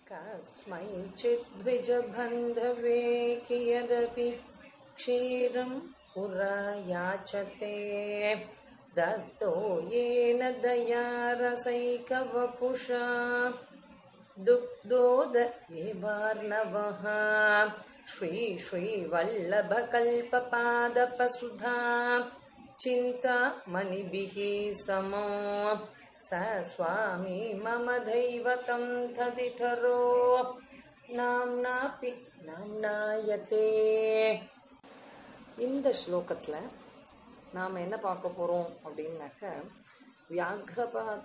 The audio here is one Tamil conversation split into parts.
कस्मैचिद्विजबन्धवे कियदपि क्षीरं पुरा याचते दत्तो येन दया रसैकवपुषा दुग्धोदयेवार्णवः श्रीवल्लभकल्पपादपसुधा चिन्तामणिभिः समो स स्वामी मम दैवतं तदितरो नाम्नापि नाम्नायते. இந்த ஸ்லோகத்தில் நாம் என்ன பார்க்க போகிறோம் அப்படின்னாக்க, வியாக்ரபாத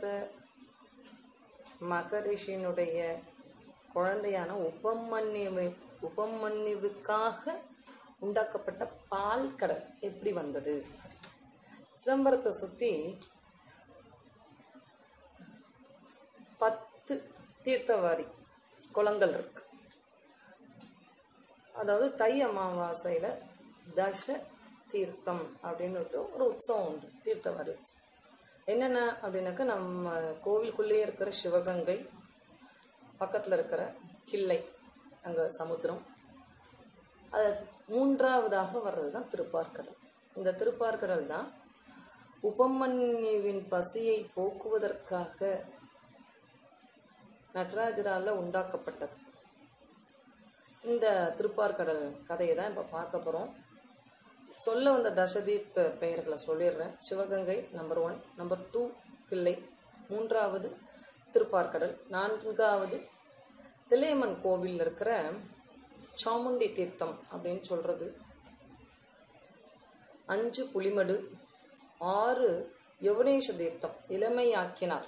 மகரிஷியினுடைய குழந்தையான உபமன்யுவுக்காக உண்டாக்கப்பட்ட பால் கடல் எப்படி வந்தது. சிதம்பரத்தை சுற்றி 10 தீர்த்தவாரி குளங்கள் இருக்கு. அதாவது தை அமாவாசையில் தச தீர்த்தம் அப்படின்னு ஒரு உற்சவம் உண்டு, தீர்த்தவாரி உற்சவம். என்னென்ன அப்படின்னாக்கா, நம்ம கோவிலுக்குள்ளேயே இருக்கிற சிவகங்கை, பக்கத்தில் இருக்கிற கிள்ளை, அங்கே சமுத்திரம், அது மூன்றாவதாக வர்றது தான் திருப்பார்கடல். இந்த திருப்பார்கடல் தான் உபமன்யுவின் பசியை போக்குவதற்காக நடராஜரால் உண்டாக்கப்பட்டது. இந்த திருப்பார்கடல் கதையை தான் இப்போ பார்க்க போகிறோம். சொல்ல வந்த தசதீர்த்த பெயர்களை சொல்லிடுறேன். சிவகங்கை நம்பர் 1, நம்பர் 2 கிள்ளை, 3வது திருப்பார்கடல், 4வது தில்லையம்மன் கோவிலில் இருக்கிற சாமுண்டி தீர்த்தம் அப்படின்னு சொல்கிறது, 5 புலிமடு, 6 யவனேஷ தீர்த்தம், இளமை ஆக்கினார்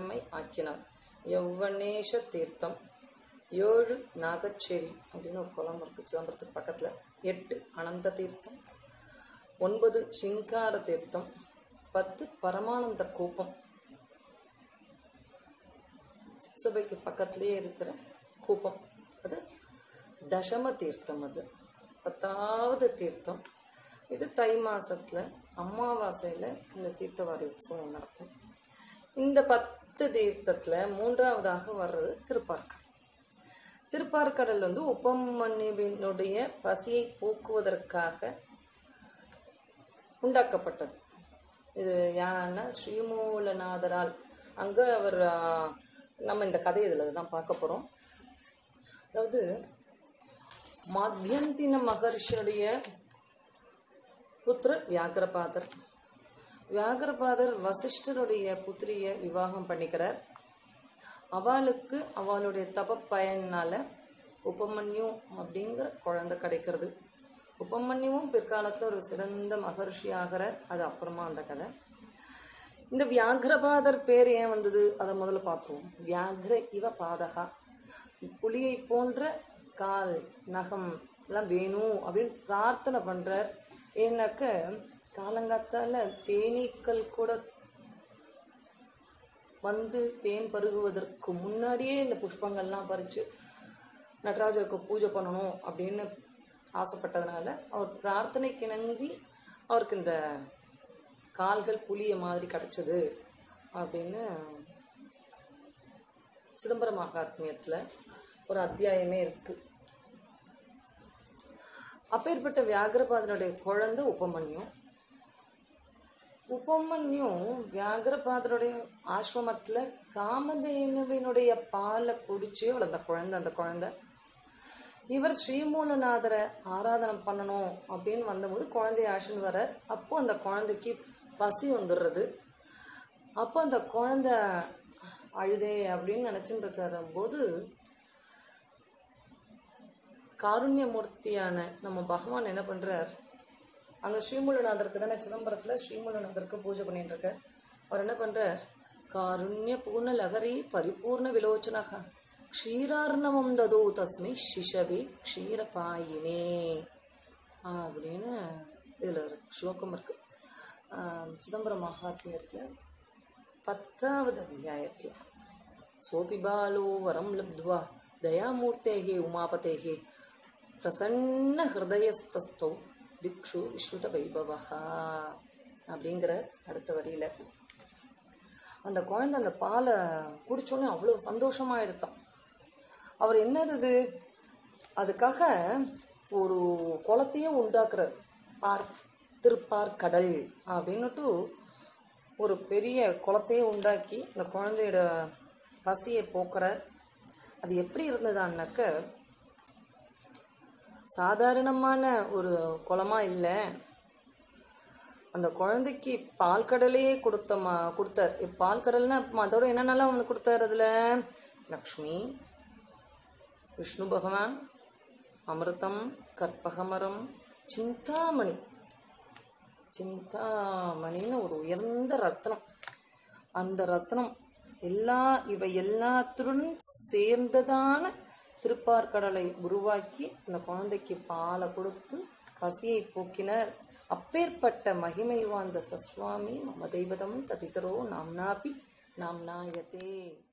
யவனேஷ தீர்த்தம், 7 நாகச்சேரி அப்படின்னு ஒரு குளம் இருக்குது சிதம்பரத்துக்கு பக்கத்தில், 8 அனந்த தீர்த்தம், 9 சிங்கார தீர்த்தம், 10 பரமானந்த கூப்பம், சித்சபைக்கு பக்கத்திலே இருக்கிற கூப்பம், அது தசம தீர்த்தம், அது 10வது தீர்த்தம். இது தை மாசத்துல அமாவாசையில் இந்த தீர்த்தவாரி உற்சவம் நடக்கும். இந்த 10 தீர்த்தத்தில் 3வதாக வர்றது திருப்பார்கடல். திருப்பார்கடல் வந்து உபமன்யுவினுடைய பசியை போக்குவதற்காக உண்டாக்கப்பட்டது. இது யாருன்னா ஸ்ரீமூலநாதரால். அங்கே அவர் நம்ம இந்த கதை இதில் தான் பார்க்க போகிறோம். அதாவது மத்தியந்தின மகர்ஷியுடைய புத்திரர் வியாகரபாதர் வசிஷ்டருடைய புத்திரியை விவாகம் பண்ணிக்கிறார். அவளுக்கு அவளுடைய தப பயனால உபமன்யு அப்படிங்கிற குழந்தை கிடைக்கிறது. உபமன்யுவும் பிற்காலத்தில் ஒரு சிறந்த மகர்ஷி ஆகிறார். அது அப்புறமா அந்த கதை. இந்த வியாகரபாதர் பேர் ஏன் வந்தது அதை முதல்ல பார்த்துருவோம். வியாகர இவ பாதகா, புலியை போன்ற கால் நகம் எல்லாம் வேணும் அப்படின்னு பிரார்த்தனை பண்றார். ஏன்னாக்க காலங்காத்தால தேனீக்கள் கூட வந்து தேன் பருகுவதற்கு முன்னாடியே இந்த புஷ்பங்கள்லாம் பறித்து நடராஜருக்கு பூஜை பண்ணணும் அப்படின்னு ஆசைப்பட்டதுனால அவர் பிரார்த்தனைக்கு இணங்கி அவருக்கு இந்த கால்கள் புலிய மாதிரி கிடைச்சது அப்படின்னு சிதம்பர மகாத்மியத்தில் ஒரு அத்தியாயமே இருக்கு. அப்பேற்பட்ட வியாகரபாதனுடைய குழந்தை உபமன்யு வியாகரபாதருடைய ஆசிரமத்துல காமதேனுவினுடைய பாலை குடிச்சு வளர்ந்த குழந்தை. அந்த குழந்தை இவர் ஸ்ரீமூலநாதரை ஆராதனை பண்ணணும் அப்படின்னு வந்தபோது குழந்தைய ஆஷன் வர, அப்போ அந்த குழந்தைக்கு பசி வந்துடுறது. அப்போ அந்த குழந்தை அழுதே அப்படின்னு நினைச்சுட்டு இருக்கிற போது காருண்யமூர்த்தியான நம்ம பகவான் என்ன பண்றார், அங்கே ஸ்ரீமூலநாதருக்கு தானே சிதம்பரத்தில் ஸ்ரீமூலநாதருக்கு பூஜை பண்ணிட்டு இருக்கார். அவர் என்ன பண்றார், காருண்ய பூர்ண லகரி பரிபூர்ண விலோச்சனக க்ஷீரார்ணவம் ததோ தஸ்மை சிஷவே க்ஷீரபாயினே அப்படின்னு இதில் ஸ்லோகம் இருக்கு. சிதம்பரம் மகாத்மியத்தில் 10வது அத்தியாயத்தில் சோபிபாலோ வரம் லப்த்வா தயாமூர்த்தேகே உமாபதேகே பிரசன்ன ஹிருதயஸ்தஸ்தோ திக்ஷு விஸ்ருத வைபவஹா அப்படிங்கிற அடுத்த வரியில் அந்த குழந்தை அந்த பாலை குடிச்சோன்னே அவ்வளோ சந்தோஷமாக எடுத்தான். அவர் என்னது அதுக்காக ஒரு குளத்தையே உண்டாக்குறார். திருப்பார்கடல் அப்படின்னுட்டு ஒரு பெரிய குளத்தையே உண்டாக்கி இந்த குழந்தையோட பசியை போக்குறார். அது எப்படி இருந்ததான்னாக்க சாதாரணமான ஒரு குளமா இல்லை, அந்த குழந்தைக்கு பால் கடலையே கொடுத்தார். பால் கடல்னா அதோட என்னென்னலாம் வந்து கொடுத்தார்? அதில் லக்ஷ்மி, விஷ்ணு பகவான், அமிர்தம், கற்பகமரம், சிந்தாமணின்னு ஒரு உயர்ந்த ரத்னம். அந்த ரத்னம் இவை எல்லாத்துடன் சேர்ந்ததான திருப்பார்கடலை உருவாக்கி அந்த குழந்தைக்கு பாலை கொடுத்து பசியை போக்கினர். அப்பேற்பட்ட மகிமை வாய்ந்த சஸ்வாமி மம தெய்வதம் ததிதரோ நாம்னாபி நாம்னாயதே.